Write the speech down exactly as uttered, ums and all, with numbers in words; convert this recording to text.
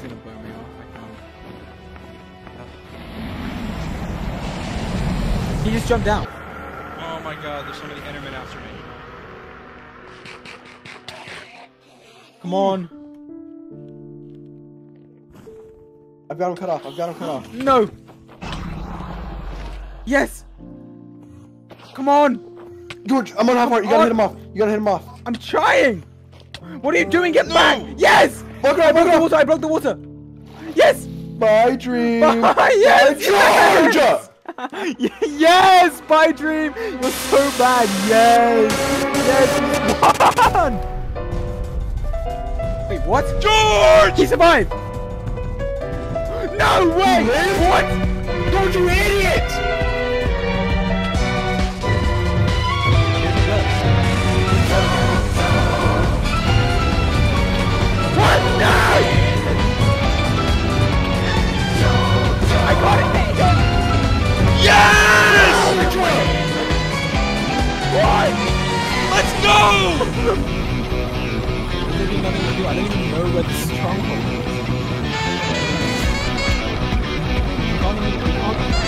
gonna blow me off. I can't. He just jumped down. Oh my god, there's so many Endermen after me. Come on. I've got him cut off. I've got him cut off. No. Yes. Come on. George, I'm on half heart. You gotta hit him off. You gotta hit him off. I'm trying. What are you doing? Get no. back. Yes. Block I it, broke block the it. water. I broke the water. Yes. Bye, Dream. Bye. Yes. Bye, George. Yes. Bye, Dream. You're so bad. Yes. Yes. One. Wait, what? George! He survived! No way! What? George, you idiot! What? No! I got it! Yes! What? Let's go! There's nothing to do. I don't even know where the stronghold is.